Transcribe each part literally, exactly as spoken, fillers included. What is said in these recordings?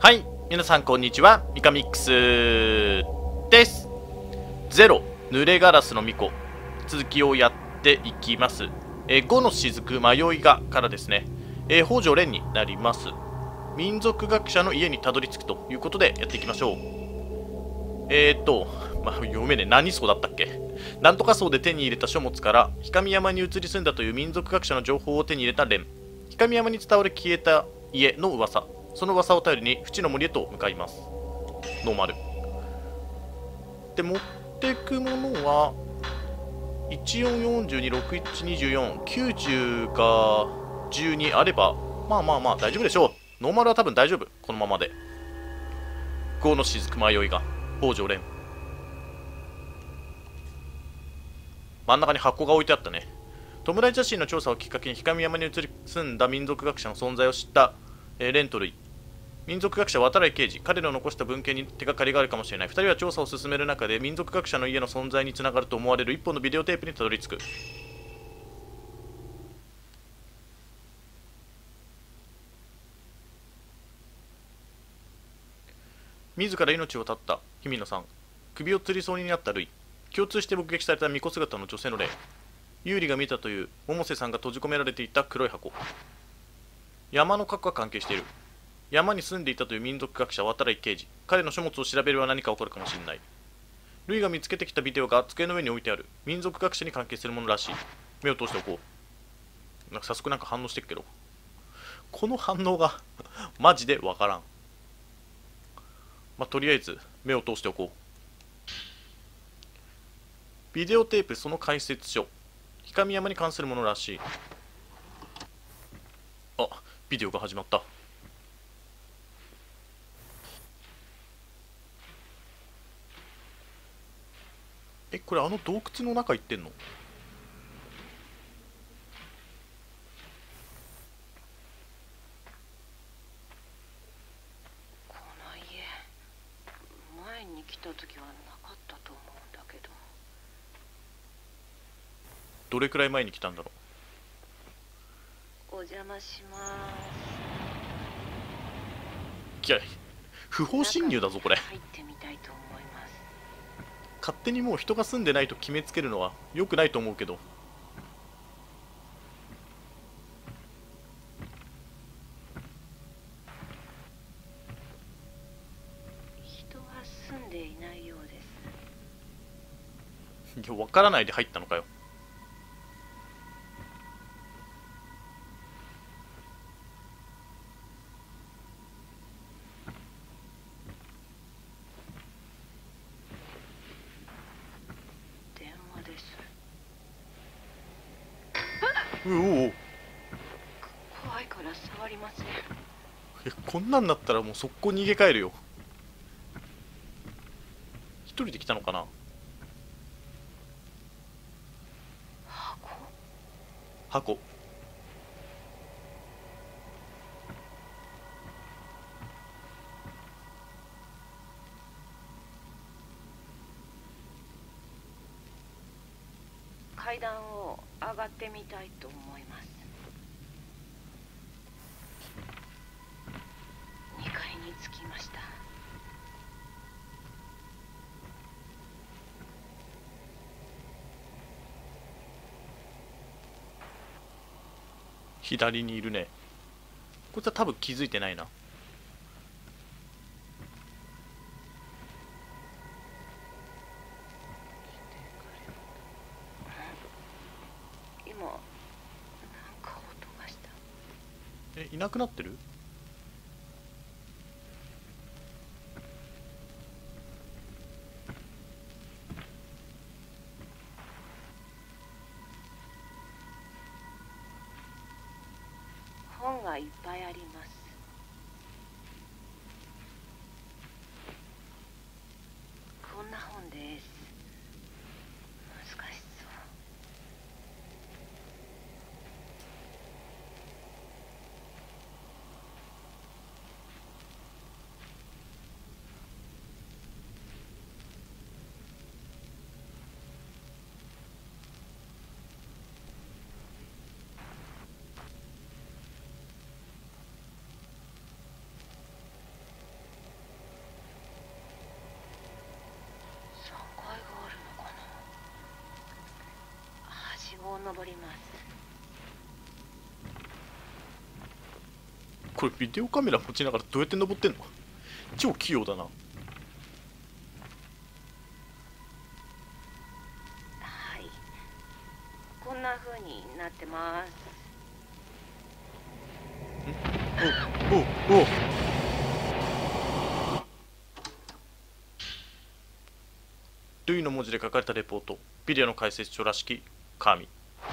はい、皆さんこんにちは、ミカミックスです。ゼロ、濡れガラスの巫女、続きをやっていきます。えー、ごの雫迷いがからですね、えー、北条蓮になります。民族学者の家にたどり着くということでやっていきましょう。えーっと、まあ、読めねえ、何層だったっけ。なんとか層で手に入れた書物から氷上山に移り住んだという民族学者の情報を手に入れた蓮。氷上山に伝わる消えた家の噂、その噂を頼りに淵の森へと向かいます。ノーマルで持ってくものはいちよんよんにろくいちによんきゅうじゅうがじゅうにあればまあまあまあ大丈夫でしょう。ノーマルは多分大丈夫、このままで。ごの雫迷いが北条蓮。真ん中に箱が置いてあったね。弔い写真の調査をきっかけに氷上山に移り住んだ民族学者の存在を知った、えー、レンとルイ。民族学者渡来刑事、彼の残した文献に手がかりがあるかもしれない。ふたりは調査を進める中で民族学者の家の存在につながると思われる一本のビデオテープにたどり着く。自ら命を絶った日比野さん、首を吊りそうになったルイ、共通して目撃された巫女姿の女性の霊、有利が見たという百瀬さんが閉じ込められていた黒い箱。山の核が関係している。山に住んでいたという民族学者渡来刑事、彼の書物を調べれば何か起こるかもしれない。ルイが見つけてきたビデオが机の上に置いてある。民族学者に関係するものらしい。目を通しておこう。なんか早速なんか反応してるけど、この反応がマジでわからん。まあ、とりあえず目を通しておこう。ビデオテープその解説書、氷上山に関するものらしい。あ、ビデオが始まった。え、これあの洞窟の中行ってんの？ この家、前に来た時はなかったと思うんだけど。 どれくらい前に来たんだろお邪魔しまう。いや、不法侵入だぞこれ。 入ってみたいと思います。 勝手にもう人が住んでないと決めつけるのは良くないと思うけど。 人は住んでいないようです。 いや、分からないで入ったのかよ。 電話です。 うおお。 怖いから触りません。 え、こんなんなったらもう速攻逃げ帰るよ。一人で来たのかな。 箱？ 箱。 階段を上がってみたいと思います。にかいに着きました。 左にいるね。こいつは多分気づいてないな。 今なんか音がした。 え、いなくなってる？ 本がいっぱいあります。こんな本です。難しそう。 登ります。 これビデオカメラ持ちながらどうやって登ってんの？超器用だな。 はい、こんな風になってます。 おおおルイの文字で書かれたレポート、ビデオの解説書らしき紙。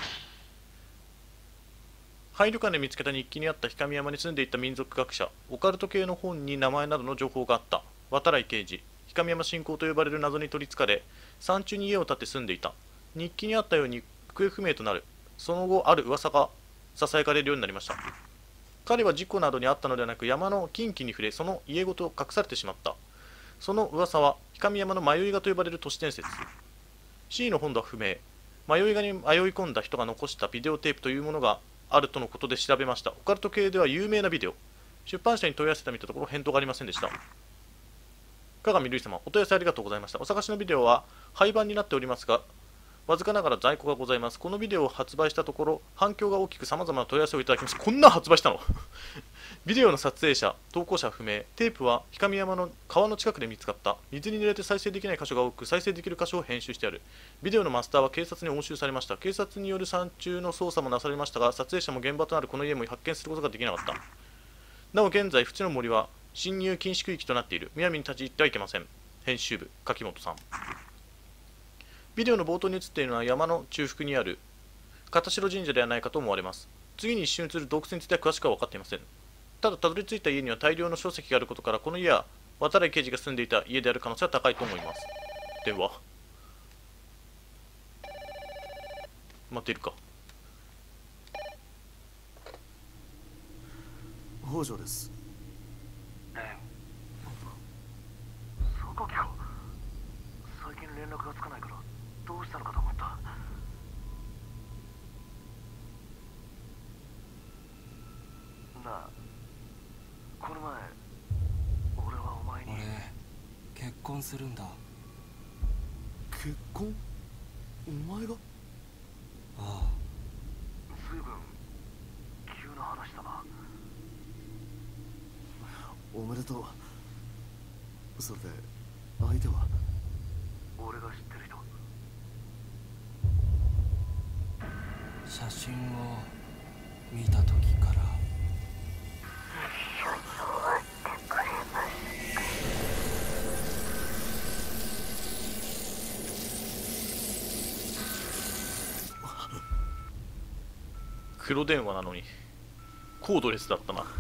廃旅館で見つけた日記にあった氷上山に住んでいた民族学者、オカルト系の本に名前などの情報があった。渡来刑事、氷上山信仰と呼ばれる謎に取りつかれ、山中に家を建て住んでいた。日記にあったように行方不明となる。その後、ある噂がささやかれるようになりました。彼は事故などにあったのではなく、山の禁忌に触れ、その家ごと隠されてしまった。その噂は、氷上山の迷い画と呼ばれる都市伝説。C の本土は不明。迷い画に迷い込んだ人が残したビデオテープというものがあるとのことで調べました。オカルト系では有名なビデオ。出版社に問い合わせてみたところ返答がありませんでした。鏡瑠衣様、お問い合わせありがとうございました。お探しのビデオは廃盤になっておりますが、わずかながら在庫がございます。このビデオを発売したところ、反響が大きく様々な問い合わせをいただきました。こんな発売したのビデオの撮影者、投稿者不明。テープは氷上山の川の近くで見つかった。水に濡れて再生できない箇所が多く、再生できる箇所を編集してある。ビデオのマスターは警察に押収されました。警察による山中の捜査もなされましたが、撮影者も現場となるこの家も発見することができなかった。なお現在、淵の森は侵入禁止区域となっている。むやみに立ち入ってはいけません。編集部、柿本さん。ビデオの冒頭に映っているのは山の中腹にある片白神社ではないかと思われます。次に一瞬映る洞窟については詳しくは分かっていません。ただ、たどり着いた家には大量の書籍があることから、この家は渡来刑事が住んでいた家である可能性は高いと思います。では、待っているか。 北条です。 ねえ、榊か。最近連絡がつかないからどうしたのかと思った。なあ、この前俺はお前に。 俺結婚するんだ。結婚？お前が？ああ。 ずいぶん急な話だな。 おめでとう。それで相手は？ 俺が知ってる人。 写真を見た時から。 黒電話なのにコードレスだったな。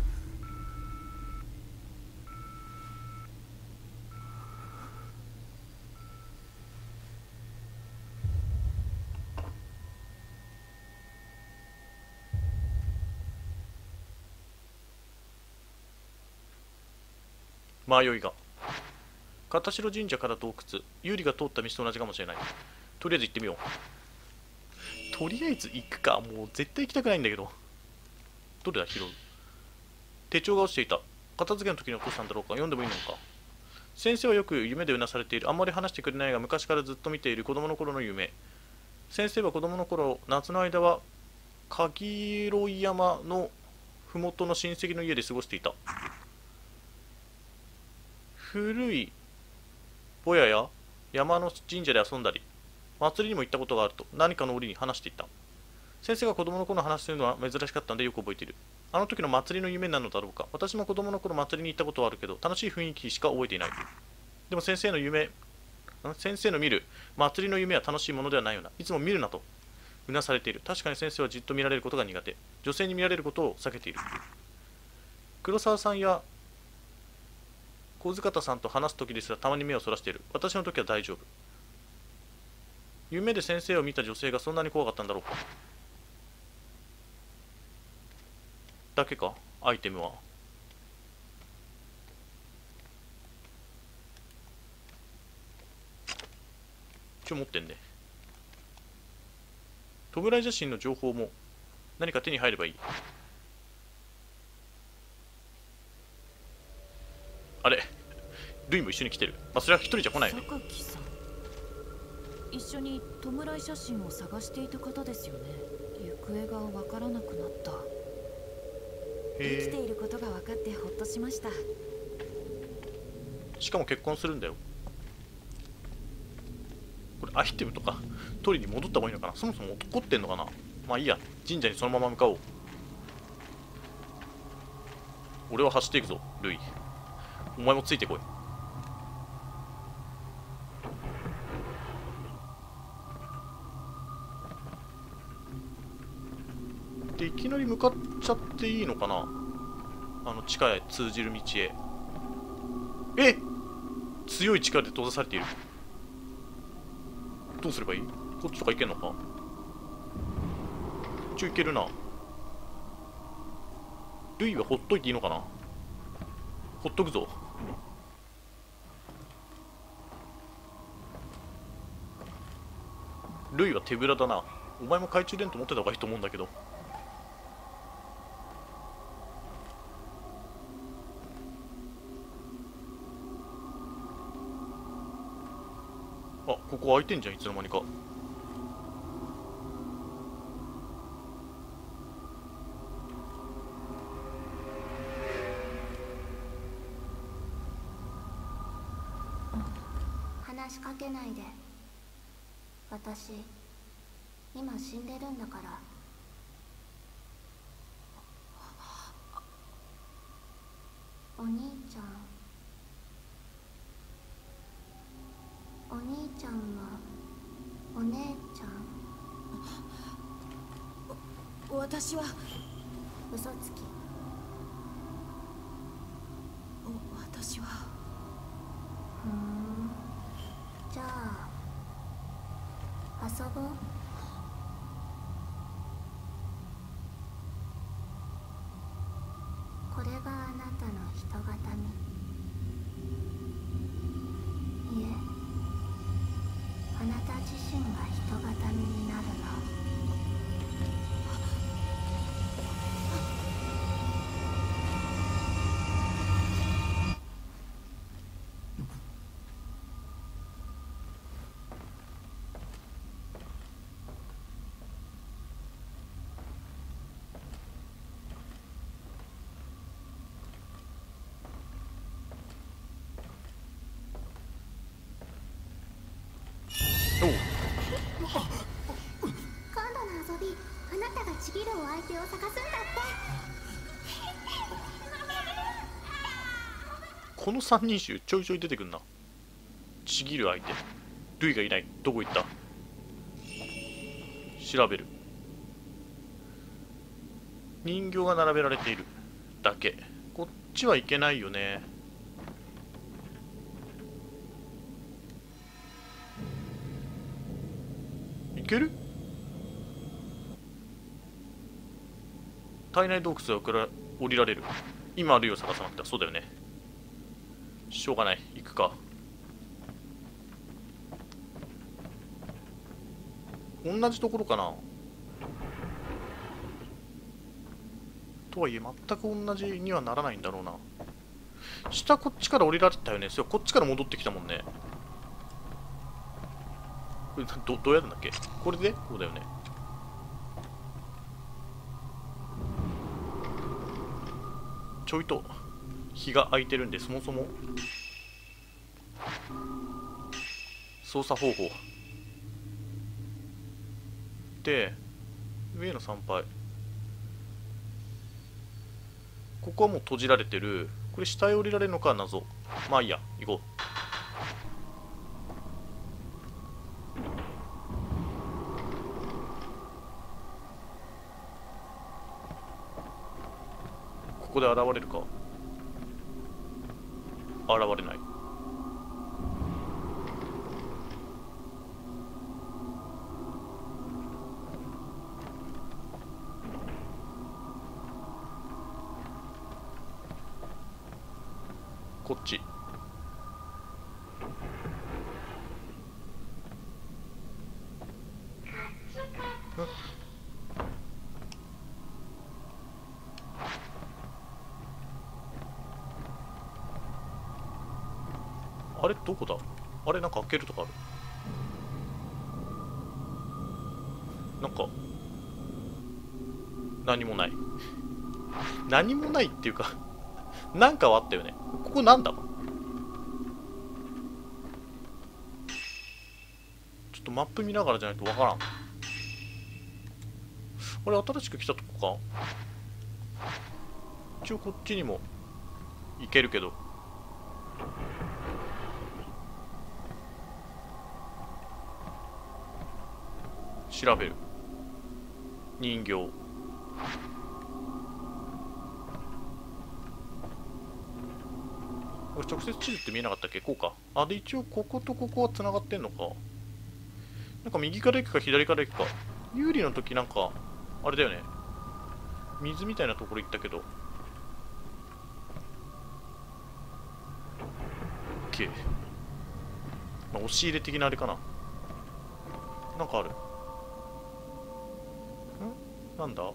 迷いが片白神社から洞窟、有利が通った道と同じかもしれない。とりあえず行ってみよう。とりあえず行くか。もう絶対行きたくないんだけど。どれだ、拾う。手帳が落ちていた。片付けの時に落としたんだろうか。読んでもいいのか。先生はよく夢でうなされている。あんまり話してくれないが、昔からずっと見ている子供の頃の夢。先生は子供の頃、夏の間は鍵広山の麓の親戚の家で過ごしていた。古いぼやや山の神社で遊んだり、祭りにも行ったことがあると何かの折に話していた。先生が子供の頃の話するのは珍しかったのでよく覚えている。あの時の祭りの夢なのだろうか。私も子供の頃祭りに行ったことはあるけど、楽しい雰囲気しか覚えていない。でも先生の夢、先生の見る祭りの夢は楽しいものではないよな。いつも見るなとうなされている。確かに先生はじっと見られることが苦手。女性に見られることを避けている。黒沢さんや小塚田さんと話す時ですらたまに目をそらしている。私の時は大丈夫。夢で先生を見た女性がそんなに怖かったんだろうか。だけか、アイテムは。一応持ってんね。弔い写真の情報も何か手に入ればいい。あれ、ルイも一緒に来てる。まあ、それは一人じゃ来ないよね。 一緒に弔い写真を探していた方ですよね。行方がわからなくなった。生きていることが分かってほっとしました。 しかも結婚するんだよ。これアイテムとか取りに戻った方がいいのかな。そもそも怒ってんのかな。まあいいや、神社にそのまま向かおう。俺は走っていくぞルイ、お前もついてこい。でいきなり向かっちゃっていいのかな、あの地下へ通じる道へ。え、強い力で閉ざされている。どうすればいい？こっちとか行けんのか。一応行けるな。ルイはほっといていいのかな。ほっとくぞ。ルイは手ぶらだな。お前も懐中電灯持ってた方がいいと思うんだけど。あ、ここ開いてんじゃん、いつの間にか。 話しかけないで。私今死んでるんだから。お兄ちゃん、お兄ちゃんはお姉ちゃん。 私は嘘つき。 私はふーん、じゃあ遊ぼう。これがあなたの人形見。いえ、あなた自身が人形見になるの。 おう、 今度の遊び、あなたがちぎるお相手を探すんだって。 この三人衆ちょいちょい出てくんな。ちぎる相手。ルイがいない。どこ行った？調べる。人形が並べられているだけ。こっちはいけないよね。いける？体内洞窟は降りられる。今ルイを探さなくては。そうだよね。しょうがない、行くか。同じところかな。とはいえ全く同じにはならないんだろうな。下こっちから降りられたよね。そう、こっちから戻ってきたもんね。これ ど, どうやるんだっけ。これでこうだよね。ちょいと日が空いてるんで、そもそも操作方法で上への参拝。ここはもう閉じられてる。これ下へ降りられるのか謎。まあいいや、行こう。ここで現れるか。現れない。こっち。あれどこだ。あれなんか開けるとかある。 なんか何もない。何もないっていうかなんかはあったよね。ここなんだ？ちょっとマップ見ながらじゃないとわからん。これ新しく来たとこか。一応こっちにも行けるけど、調べる。人形。これ直接地図って見えなかったっけ？こうか。あ、で一応こことここはつながってんのか。なんか右から行くか左から行くか。有利の時なんかあれだよね、水みたいなところ行ったけど。 OK、まあ、押し入れ的なあれかな。なんかある。んなんだ。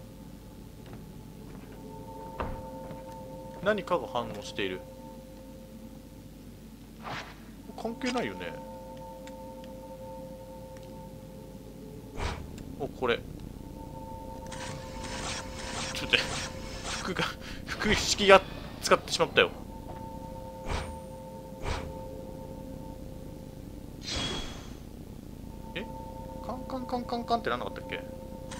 何かが反応している。関係ないよね。お、これちょっと待って、服が服式が使ってしまったよ。え、カンカンカンカンカンってなんなかったっけ。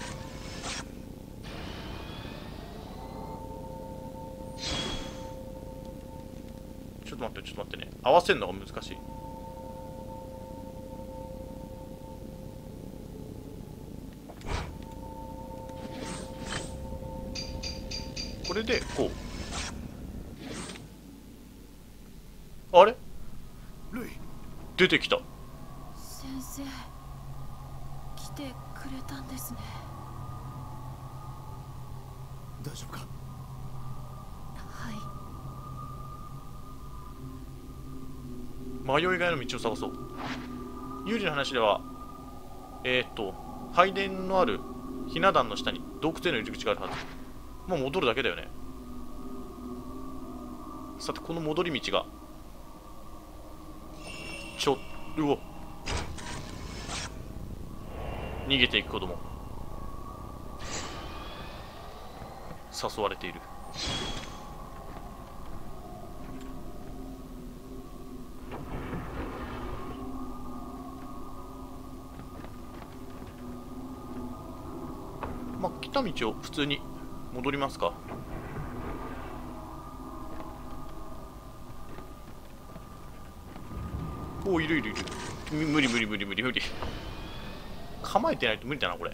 ちょっと待ってちょっと待ってね、合わせるのが難しい。これでこう、あれ出てきた。 先生、来てくれたんですね。 大丈夫か？ はい。 迷いがいの道を探そう。有利の話では、えー、っと拝殿のあるひな壇の下に洞窟への入り口があるはず。もう戻るだけだよね。さてこの戻り道がちょうお逃げていく子供、誘われている。まあ来た道を普通に戻りますか。おお、いるいるいる。無理無理無理無理無理。構えてないと無理だなこれ。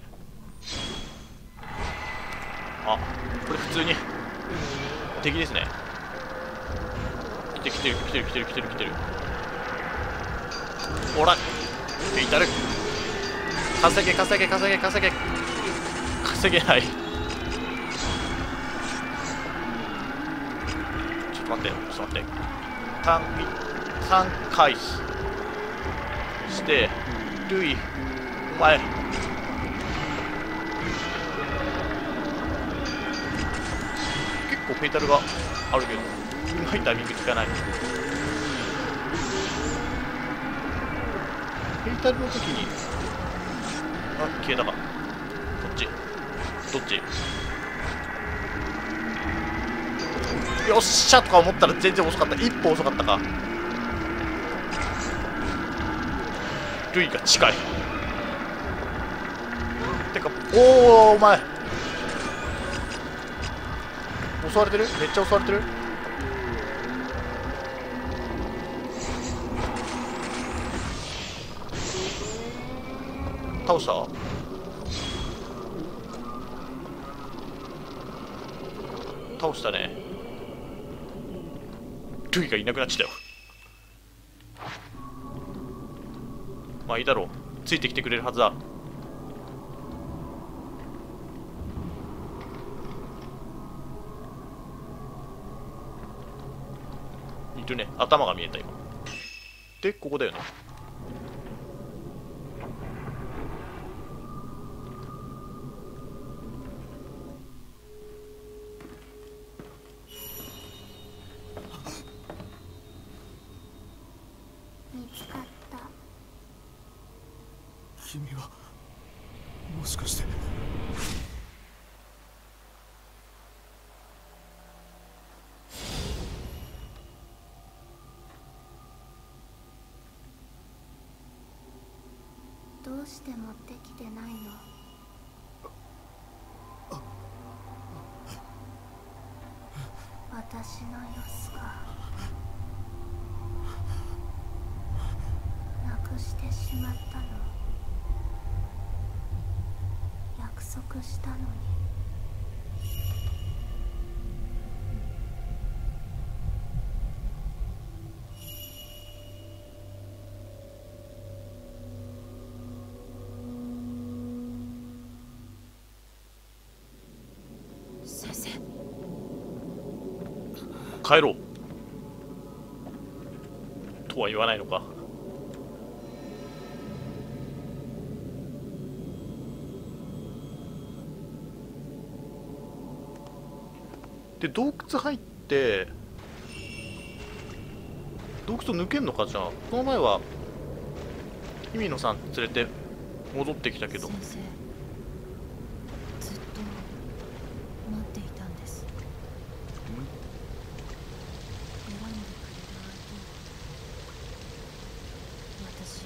あ、これ普通に敵ですね。来て来てる来てる来てる来てる来てる。ほらフェイタル稼げ稼げ稼げ稼げ稼げない。ちょっと待ってちょっと待って。タンタン回避してルイお前結構フェイタルがあるけどうまいタイミング効かない。フェイタルの時にあ消えたか。こっちどっち。よっしゃとか思ったら全然遅かった。一歩遅かったか。ルイが近い。てかおおお前襲われてる。めっちゃ襲われてる。倒した。倒したね。ルイがいなくなっちゃったよ。まあいいだろう、ついてきてくれるはずだ。いるね。頭が見えた今。でここだよね。 見つかった。 君はもしかしてどうして持ってきてないの？私の様子がなくしてしまったの。約束したのに。 先生、 帰ろうとは言わないのか。で洞窟入って洞窟抜けんのか。じゃあこの前は日比野さん連れて戻ってきたけど。 先生、ずっと待っていたんです。選んでくれる相手を。私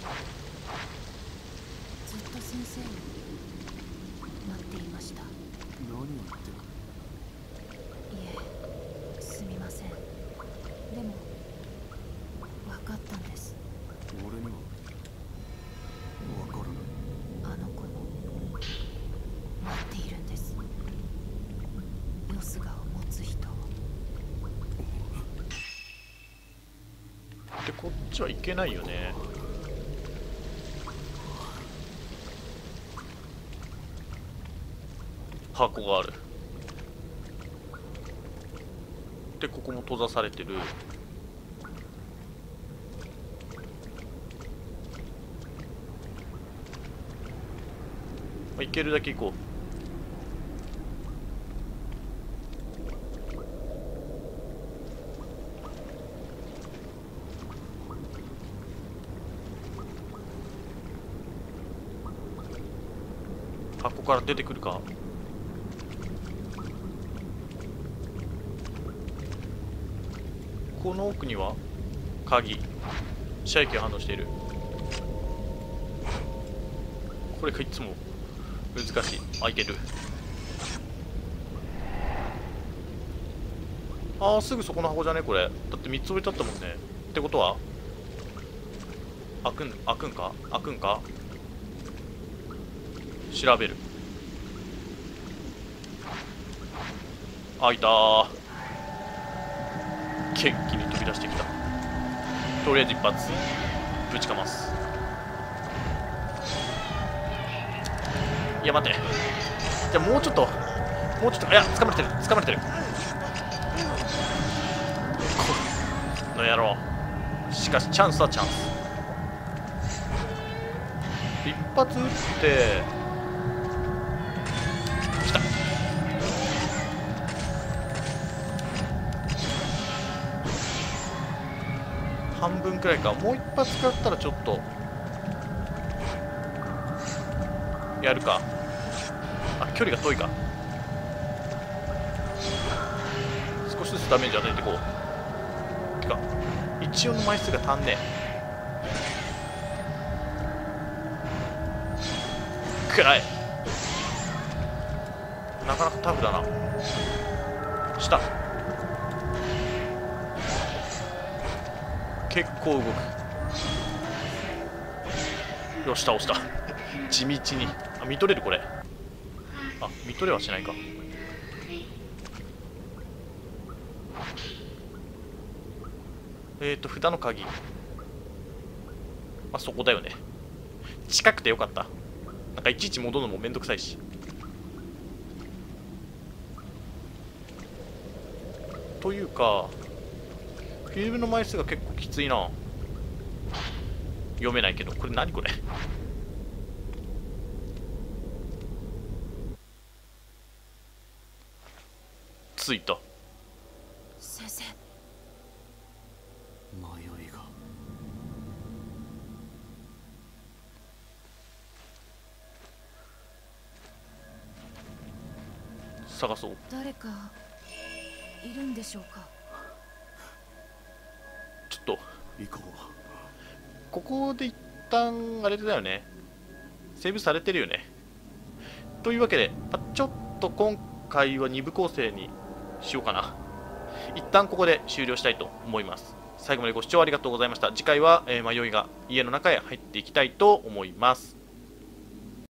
ずっと先生を待っていました。 何を言ってる？ いえ、すみません。でも分かったんです。 俺には分からない。 あの子も待っているんです。ヨスガを持つ人を。 でこっちはいけないよね。箱がある。でここも閉ざされてる。まあ、行けるだけ行こう。箱から出てくるか。この奥には鍵。射撃が反応している。これがいつも難しい。開いてる。ああ、すぐそこの箱じゃねこれ。だってみっつ置いてあったもんね。ってことは開くん開くんか開くんか。調べる。開いたー。元気に飛び出してきた。とりあえず一発ぶちかます。いや待って、じゃあもうちょっともうちょっと。いや掴まれてる掴まれてる。この野郎。しかしチャンスはチャンス。一発撃ってきた。半分くらいか。もう一発使ったらちょっとやるか。あ、距離が遠いか。少しずつダメージ与えていこう。てか一応の枚数が足んねえ。くらい。なかなかタフだな。下結構動く。よし倒した。地道に。あ、見とれるこれ。あ、見とれはしないか。えーと札の鍵。まあそこだよね。近くてよかった。なんかいちいち戻るのもめんどくさいし。というかフィルムの枚数が結構きついな。読めないけど。これ何これ。ついた。 先生、 迷いが。 探そう。 誰かいるんでしょうか。 ちょっと行こここで一旦あれだよね、セーブされてるよね。というわけで、まちょっと今回はに部構成にしようかな。一旦ここで終了したいと思います。最後までご視聴ありがとうございました。次回は、えー迷いが家の中へ入っていきたいと思います。